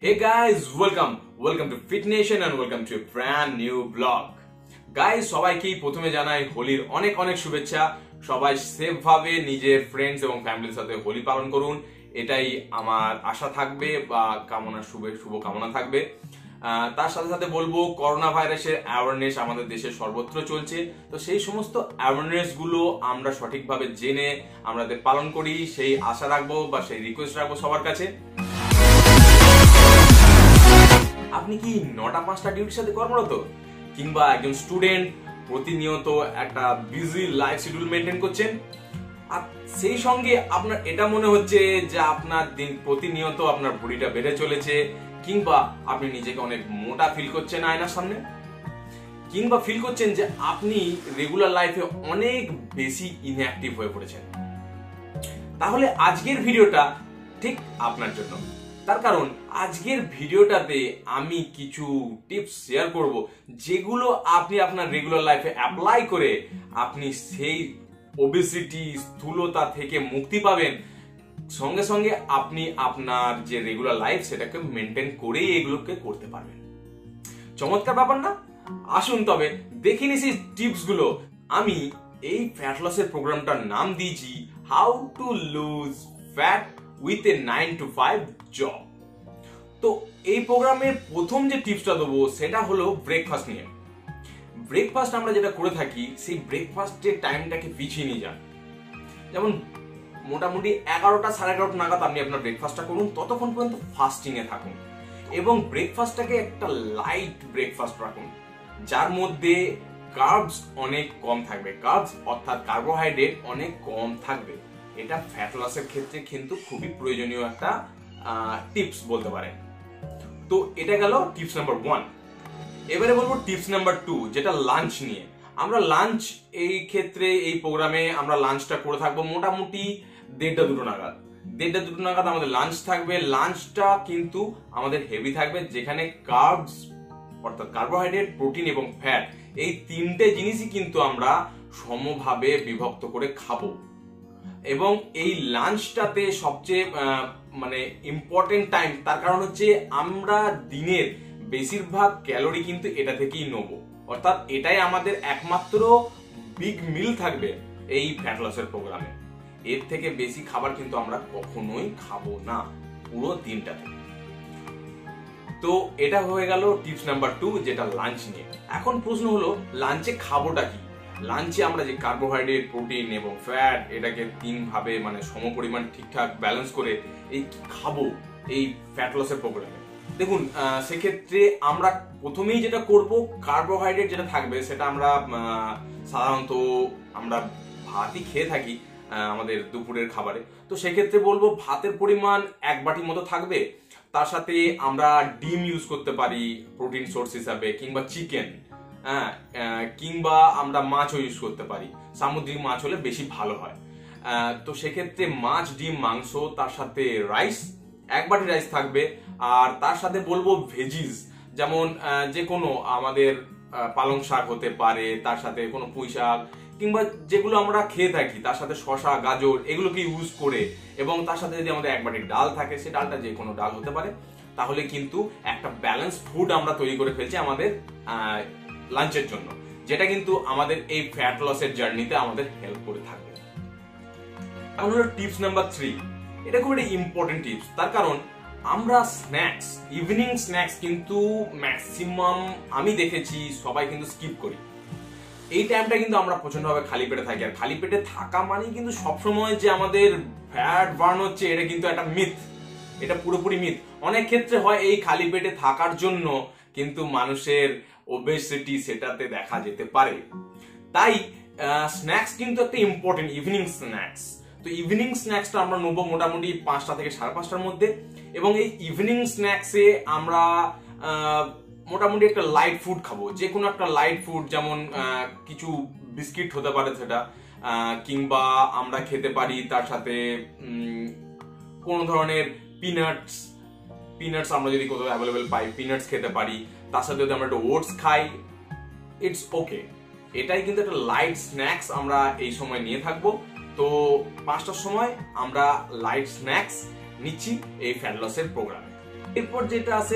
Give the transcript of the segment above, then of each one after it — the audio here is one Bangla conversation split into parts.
Hey guys, welcome to Fitnation and welcome to a brand new vlog. Guys, সবাইকেই প্রথমে জানাই হোলির অনেক অনেক শুভেচ্ছা। সবাই সেফ ভাবে নিজের ফ্রেন্ডস এবং ফ্যামিলির সাথে হোলি পালন করুন, এটাই আমার আশা থাকবে বা শুভ কামনা থাকবে। তার সাথে সাথে বলবো করোনা ভাইরাসের অ্যাওয়ারনেস আমাদের দেশে সর্বত্র চলছে, তো সেই সমস্ত অ্যাওয়ারনেস গুলো আমরা সঠিকভাবে জেনে আমাদের পালন করি সেই আশা রাখবো বা সেই রিকোয়েস্ট রাখবো সবার কাছে। আপনি কি 9টা-5টা ডিউটির সাথে কর্মরত, কিংবা একজন স্টুডেন্ট প্রতিনিয়ত একটা বিজি লাইফ শিডিউল মেনটেন করছেন, আর সেই সঙ্গে আপনার এটা মনে হচ্ছে যে আপনার প্রতিনিয়ত আপনার বডিটা বেড়ে চলেছে, কিংবা আপনি নিজেকে অনেক মোটা ফিল করছেন আয়নার সামনে, কিংবা ফিল করছেন যে আপনি রেগুলার লাইফে অনেক বেশি ইনঅ্যাক্টিভ হয়ে পড়েছেন, তাহলে আজকের ভিডিওটা ঠিক আপনার জন্য। তার কারণ আজকের ভিডিওটাতে আমি কিছু টিপস শেয়ার করব যেগুলো আপনি আপনার রেগুলার লাইফে অ্যাপ্লাই করে আপনি সেই ওবেসিটি স্থূলতা থেকে মুক্তি পাবেন, সঙ্গে সঙ্গে আপনি আপনার যে রেগুলার লাইফ সেটাকে মেনটেন করেই এগুলোকে করতে পারবেন। চমৎকার ব্যাপার না? আসুন তবে দেখে নিই সেই টিপস গুলো। আমি এই ফ্যাট লসের প্রোগ্রামটার নাম দিয়েছি how to lose fat with a 9 to 5 job. তো এই প্রোগ্রামের প্রথম যে টিপসটা দেবো সেটা হলো ব্রেকফাস্ট নিয়ে। ব্রেকফাস্ট আমরা যেটা করে থাকি সেই ব্রেকফাস্টের টাইমটাকে পিছিয়ে নিয়ে যান। যেমন মোটামুটি 11টা 11:30 নাগাদ আপনি আপনার ব্রেকফাস্টটা করুন, ততক্ষণ পর্যন্ত ফাস্টিং এ থাকুন এবং ব্রেকফাস্টটাকে একটা লাইট ব্রেকফাস্ট রাখুন যার মধ্যে কার্বস অনেক কম থাকবে। কার্বস অর্থাৎ কার্বোহাইড্রেট অনেক কম থাকবে। এটা ফ্যাট লসের ক্ষেত্রে কিন্তু খুবই প্রয়োজনীয় একটা টিপস বলতে পারেন। তো এটা গেল টিপস নাম্বার 1। এবারে বলবো টিপস নাম্বার 2, যেটা লাঞ্চ নিয়ে। আমরা লাঞ্চ এই ক্ষেত্রে এই প্রোগ্রামে আমরা লাঞ্চটা করে থাকবো মোটামুটি 1:30-2 নাগাদ। 1:30-2 নাগাদ আমাদের লাঞ্চ থাকবে। লাঞ্চটা কিন্তু আমাদের হেভি থাকবে, যেখানে কার্বস অর্থাৎ কার্বোহাইড্রেট, প্রোটিন এবং ফ্যাট এই তিনটে জিনিসই কিন্তু আমরা সমভাবে বিভক্ত করে খাবো। এবং এই লাঞ্চটাতে সবচেয়ে ইম্পর্টেন্ট টাইম, তার কারণ হচ্ছে আমরা দিনের বেশিরভাগ ক্যালোরি কিন্তু এটা থেকেই নেবো, অর্থাৎ এটাই আমাদের একমাত্র বিগ মিল থাকবে এই ফ্যাট লসের প্রোগ্রামে। এর থেকে বেশি খাবার কিন্তু আমরা কখনোই খাবো না পুরো দিনটাতে। তো এটা হয়ে গেল টিপস নাম্বার 2, যেটা লাঞ্চ নিয়ে। এখন প্রশ্ন হলো লাঞ্চে খাবোটা কি? লাঞ্চে আমরা যে কার্বোহাইড্রেট, প্রোটিন এবং ফ্যাট এটাকে 3 ভাবে সমপরিমাণ ঠিকঠাক ব্যালেন্স করে এই খাবো এই ফ্যাট লসের প্রোগ্রামে। দেখুন, সেক্ষেত্রে আমরা প্রথমেই যেটা করব, কার্বোহাইড্রেট যেটা থাকবে সেটা আমরা সাধারণত আমরা ভাতই খেয়ে থাকি আমাদের দুপুরের খাবারে। তো সেক্ষেত্রে বলবো ভাতের পরিমাণ 1 বাটি মতো থাকবে। তার সাথে আমরা ডিম ইউজ করতে পারি প্রোটিন সোর্স হিসাবে, কিংবা চিকেন, কিংবা আমরা মাছও ইউজ করতে পারি। সামুদ্রিক মাছ হলে বেশি ভালো হয়। তো সেক্ষেত্রে মাছ, ডিম, মাংস, তার সাথে রাইস, 1 বাটি রাইস থাকবে। আর তার সাথে বলবো ভেজিস, যেমন যে কোনো আমাদের পালং শাক হতে পারে, তার সাথে কোনো পুঁই শাক, কিংবা যেগুলো আমরা খেয়ে থাকি তার সাথে শসা, গাজর এগুলোকে ইউজ করে, এবং তার সাথে যদি আমাদের 1 বাটি ডাল থাকে, সে ডালটা যে কোনো ডাল হতে পারে, তাহলে কিন্তু একটা ব্যালেন্স ফুড আমরা তৈরি করে ফেলছি আমাদের লাঞ্চের জন্য, যেটা কিন্তু আমাদের এই ফ্যাট লসের জার্নিতে আমাদের হেল্প করে থাকবে। এখন হলো টিপস নাম্বার 3। এটা খুব একটা ইম্পর্টেন্ট টিপস, তার কারণ আমরা স্ন্যাক্স, ইভিনিং স্ন্যাক্স কিন্তু ম্যাক্সিমাম আমি দেখেছি সবাই কিন্তু স্কিপ করি। এই টাইমটা কিন্তু আমরা প্রচন্ডভাবে খালি পেটে থাকি, আর খালি পেটে থাকা মানে কিন্তু সবসময় যে আমাদের ফ্যাট বার্ন হচ্ছে এটা কিন্তু একটা মিথ, এটা পুরোপুরি মিথ। অনেক ক্ষেত্রে হয় এই খালি পেটে থাকার জন্য কিন্তু মানুষের ওবেসিটি সেটাতে দেখা যেতে পারে। তাই স্ন্যাক্স কিন্তু একটা ইম্পর্টেন্ট, ইভিনিং স্ন্যাক্স। তো ইভিনিং স্ন্যাক্সটা আমরা নেবো মোটামুটি 5টা থেকে 5:30টার মধ্যে, এবং এই ইভিনিং স্ন্যাক্সে আমরা মোটামুটি একটা লাইট ফুড খাবো, যে কোনো একটা লাইট ফুড, যেমন কিছু বিস্কিট হতে পারে সেটা, কিংবা আমরা খেতে পারি তার সাথে কোনো ধরনের পিনাটস আমরা যদি কোথাও অ্যাভেলেবেল পাই, পিনাটস খেতে পারি। তার সাথে যদি আমরা একটা ওটস খাই, ইটস ওকে। এটাই কিন্তু একটা লাইট স্ন্যাক্স আমরা এই সময় নিয়ে থাকবো। তো 5টার সময় আমরা লাইট স্ন্যাক্স নিচ্ছি এই ফ্যাট লসের প্রোগ্রামে। এরপর যেটা আছে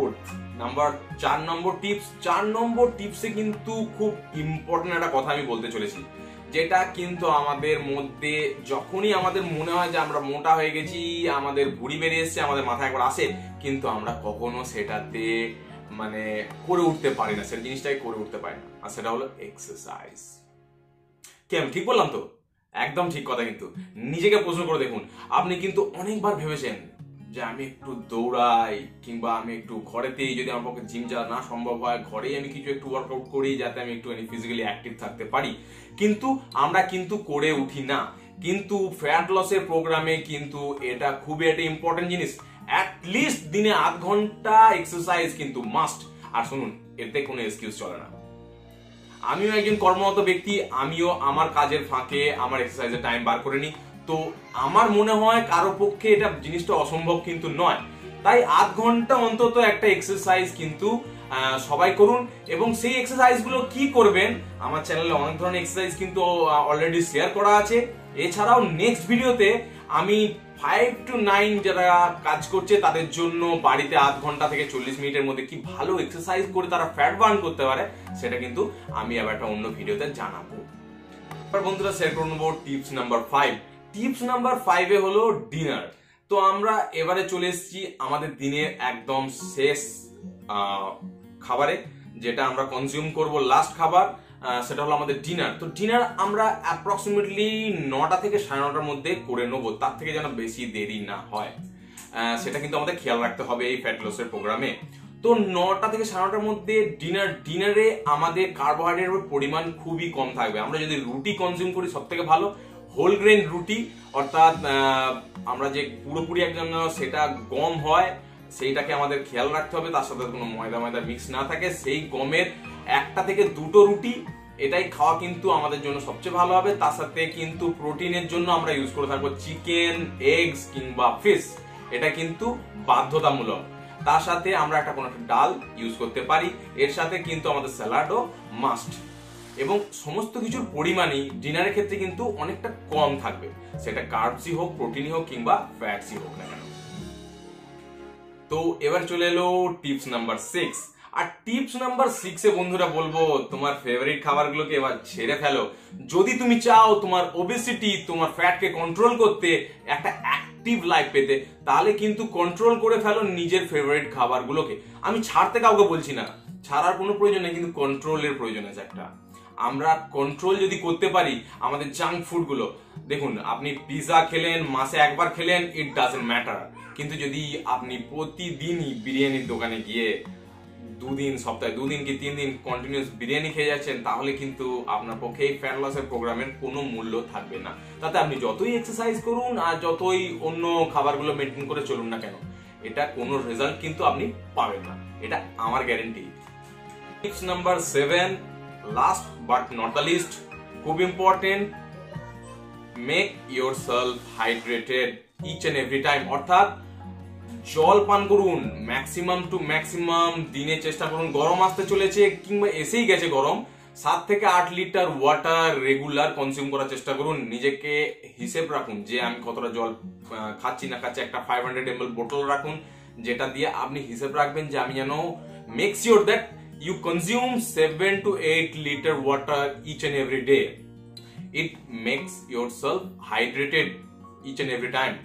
চার নম্বর টিপসে কিন্তু খুব ইম্পর্টেন্ট একটা কথা আমি বলতে চলেছি, যেটা কিন্তু আমাদের মধ্যে যখনই আমাদের মনে হয় যে আমরা মোটা হয়ে গেছি, আমাদের ভুঁড়ি বেরিয়ে এসছে, আমাদের মাথায় একবার আসে, কিন্তু আমরা কখনো সেটাতে মানে করে উঠতে পারি না, সেই জিনিসটাই করে উঠতে পারি না, আর সেটা হলো এক্সারসাইজ। কি আমি ঠিক বললাম তো? একদম ঠিক কথা। কিন্তু নিজেকে প্রশ্ন করে দেখুন, আপনি কিন্তু অনেকবার ভেবেছেন যে আমি একটু দৌড়াই, কিংবা আমি একটু ঘরেতেই, যদি আমার পক্ষে জিম যাওয়া না সম্ভব হয়, ঘরেই আমি কিছু একটু ওয়ার্কআউট করি যাতে আমি একটু ফিজিক্যালি অ্যাক্টিভ থাকতে পারি, কিন্তু আমরা কিন্তু করে উঠি না। কিন্তু ফ্যাট লসের প্রোগ্রামে কিন্তু এটা খুবই একটা ইম্পর্টেন্ট জিনিস। অ্যাটলিস্ট দিনে 8 ঘন্টা এক্সারসাইজ কিন্তু মাস্ট। আর শুনুন, এতে কোনো এক্সকিউজ চলে না। আমিও একজন কর্মরত ব্যক্তি, আমিও আমার কাজের ফাঁকে আমার এক্সারসাইজের টাইম বার করে নিই। তো আমার মনে হয় কারো পক্ষে এটা জিনিসটা অসম্ভব কিন্তু নয়। তাই 8 ঘন্টা অন্তত একটা এক্সারসাইজ কিন্তু সবাই করুন। এবং সেই এক্সারসাইজ গুলো কি করবেন, আমার চ্যানেলে অনেক ধরনের এক্সারসাইজ কিন্তু অলরেডি শেয়ার করা আছে। এছাড়াও নেক্সট ভিডিওতে আমি 5 to 9 যারা কাজ করছে তাদের জন্য বাড়িতে 8 ঘন্টা থেকে 40 মিনিটের মধ্যে কি ভালো এক্সারসাইজ করে তারা ফ্যাট বার্ন করতে পারে, সেটা কিন্তু আমি আবার একটা অন্য ভিডিওতে জানাবো। এবার বন্ধুরা শেয়ার করে নেবো টিপস নাম্বার 5। টিপস নাম্বার 5 এ হলো ডিনার। তো আমরা এবারে চলে এসেছি আমাদের দিনের একদম শেষ খাবারে, যেটা আমরা কনজিউম করব লাস্ট খাবার, সেটা হলো আমাদের ডিনার। তো ডিনার আমরা অ্যাপ্রক্সিমেটলি 9টা থেকে 9:30টার মধ্যে করে নেবো, তার থেকে যেন বেশি দেরি না হয়, সেটা কিন্তু আমাদের খেয়াল রাখতে হবে এই ফ্যাট লসের প্রোগ্রামে। তো 9টা থেকে 9:30টার মধ্যে ডিনারে আমাদের কার্বোহাইড্রেটের পরিমাণ খুবই কম থাকবে। আমরা যদি রুটি কনজিউম করি সব থেকে ভালো, হোল গ্রেন রুটি, অর্থাৎ আমরা যে পুরোপুরি একজন সেটা গম হয় সেইটাকে আমাদের খেয়াল রাখতে হবে, তার সাথে কোনো ময়দা মিক্স না থাকে। সেই গমের 1টা থেকে 2টো রুটি, এটাই খাওয়া কিন্তু আমাদের জন্য সবচেয়ে ভালো হবে। তার সাথে কিন্তু প্রোটিনের জন্য আমরা ইউজ করে থাকবো চিকেন, এগস কিংবা ফিশ, এটা কিন্তু বাধ্যতামূলক। তার সাথে আমরা কোনো একটা ডাল ইউজ করতে পারি, এর সাথে কিন্তু আমাদের স্যালাডও মাস্ট। এবং সমস্ত কিছুর পরিমাণই ডিনারের ক্ষেত্রে কিন্তু অনেকটা কম থাকবে, সেটা কার্বসই হোক, প্রোটিনই হোক কিংবা ফ্যাটসই হোক না কেন। তো এবার চলে এলো টিপস নাম্বার 6। আর টিপস নাম্বার 6 এ বন্ধুরা বলবো, তোমার ফেভারিট খাবারগুলোকে এবার ছেড়ে ফেলো। যদি তুমি চাও তোমার ওবেসিটি, তোমার ফ্যাটকে কন্ট্রোল করতে, একটা অ্যাক্টিভ লাইফ পেতে, তাহলে কিন্তু কন্ট্রোল করে ফেলো নিজের ফেভারিট খাবারগুলোকে। আমি ছাড়তে কাউকে বলছি না, ছাড়ার কোনো প্রয়োজন নেই, কিন্তু কন্ট্রোলের প্রয়োজন আছে একটা। আমরা কন্ট্রোল যদি করতে পারি আমাদের জাঙ্ক ফুড গুলো, দেখুন আপনি পিৎজা খেলেন, মাসে একবার খেলেন, ইট ডাজন্ট ম্যাটার। কিন্তু যদি আপনি প্রতিদিনই বিরিয়ানির দোকানে গিয়ে সপ্তাহে 2 দিন কি 3 দিন কন্টিনিউয়াস বিরিয়ানি খেয়ে যাচ্ছেন, তাহলে কিন্তু আপনার পক্ষে এই ফ্যাট লসের প্রোগ্রামের কোনো মূল্য থাকবে না। তাতে আপনি যতই এক্সারসাইজ করুন আর যতই অন্য খাবারগুলো মেনটেন করে চলুন না কেন, এটা কোনো রেজাল্ট কিন্তু আপনি পাবেন না, এটা আমার guarantee. Tips number 7, last but not the least, খুব important, make yourself hydrated each and every time. অর্থাৎ জল পান করুন ম্যাক্সিমাম টু ম্যাক্সিমাম, দিনে চেষ্টা করুন, গরম আসতে চলেছে কিংবা এসেই গেছে গরম, 7 থেকে 8 লিটার ওয়াটার রেগুলার কনজিউম করার চেষ্টা করুন। নিজেকে হিসেব রাখুন যে আমি কতটা জল খাচ্ছি না খাচ্ছি, একটা 500 ml বোতল রাখুন, যেটা দিয়ে আপনি হিসেব রাখবেন যে আমি যেন make sure that you consume 7 to 8 liter water each and every day. It makes yourself hydrated each and every time.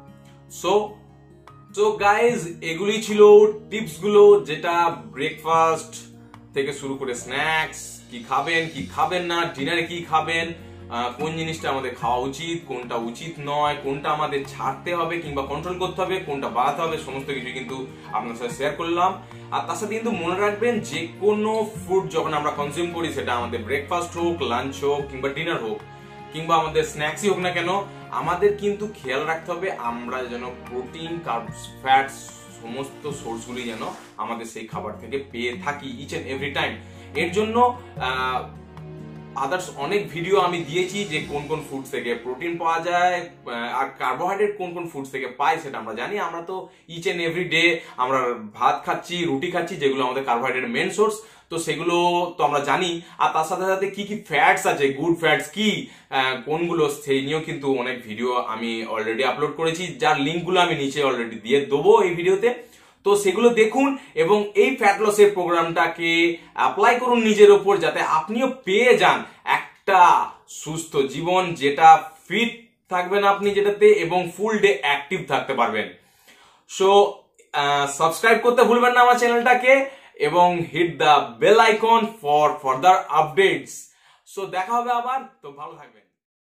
So guys, এগুলি ছিল টিপস গুলো, যেটা ব্রেকফাস্ট থেকে শুরু করে স্ন্যাক্স, কি খাবেন কি খাবেন না, ডিনারে কি খাবেন, কোন জিনিসটা আমাদের খাওয়া উচিত, কোনটা উচিত নয়, কোনটা আমাদের ছাড়তে হবে কিংবা কন্ট্রোল করতে হবে, কোনটা বাড়াতে হবে, সমস্ত কিছু কিন্তু আপনার সাথে শেয়ার করলাম। আর তার সাথে কিন্তু মনে রাখবেন, যে কোনো ফুড যখন আমরা কনজিউম করি, সেটা আমাদের ব্রেকফাস্ট হোক, লাঞ্চ হোক কিংবা ডিনার হোক কিংবা আমাদের স্ন্যাক্সই হোক না কেন, আমাদের কিন্তু খেয়াল রাখতে হবে আমরা যেন প্রোটিন, কার্বস, ফ্যাটস সমস্ত সোর্সগুলি যেন আমাদের সেই খাবার থেকে পেয়ে থাকি ইচ এন্ড এভরি টাইম। এর জন্য আদার্স অনেক ভিডিও আমি দিয়েছি যে কোন কোন ফুড থেকে প্রোটিন পাওয়া যায় আর কার্বোহাইড্রেট কোন কোন ফুড থেকে পাই, সেটা আমরা জানি। আমরা তো ইচ এন্ড এভরি ডে আমরা ভাত খাচ্ছি, রুটি খাচ্ছি, যেগুলো আমাদের কার্বোহাইড্রেটের মেন সোর্স, তো সেগুলো তো আমরা জানি। আর তার সাথে সাথে কি কি ফ্যাটস আছে, গুড ফ্যাটস কি কোনগুলো, সেই নিয়েও কিন্তু অনেক ভিডিও আমি অলরেডি আপলোড করেছি, যার লিঙ্কগুলো আমি নিচে অলরেডি দিয়ে দেবো এই ভিডিওতে। তো সেগুলো দেখুন এবং এই ফ্যাট লসের প্রোগ্রামটাকে অ্যাপ্লাই করুন নিজের ওপর, যাতে আপনিও পেয়ে যান একটা সুস্থ জীবন, যেটা ফিট থাকবেন আপনি যেটাতে, এবং ফুল ডে অ্যাক্টিভ থাকতে পারবেন। সো সাবস্ক্রাইব করতে ভুলবেন না আমার চ্যানেলটাকে, এবং hit the bell icon for further updates. So দেখা হবে আবার, তো ভালো থাকবেন।